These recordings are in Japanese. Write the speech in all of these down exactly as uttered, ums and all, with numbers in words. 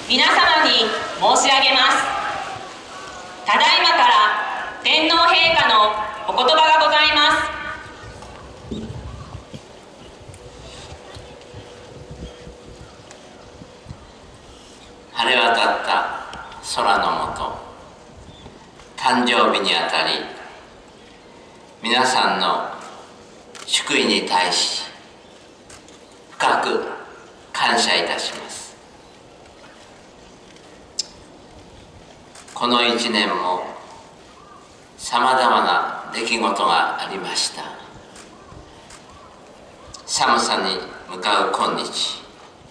皆様に申し上げます。ただいまから天皇陛下のお言葉がございます。 晴れ渡った空の下、誕生日にあたり、皆さんの祝意に対し深く感謝いたします。この一年もさまざまな出来事がありました。寒さに向かう今日、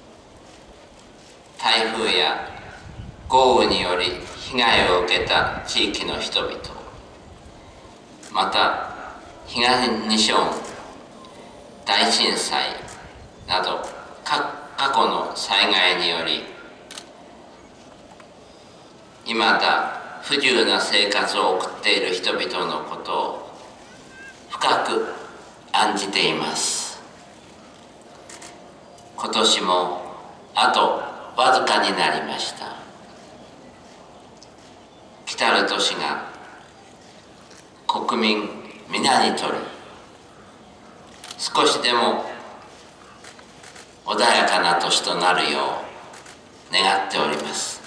台風や豪雨により被害を受けた地域の人々、また東日本大震災など過去の災害によりいまだ不自由な生活を送っている人々のことを深く案じています。今年もあとわずかになりました。来たる年が国民皆にとり少しでも穏やかな年となるよう願っております。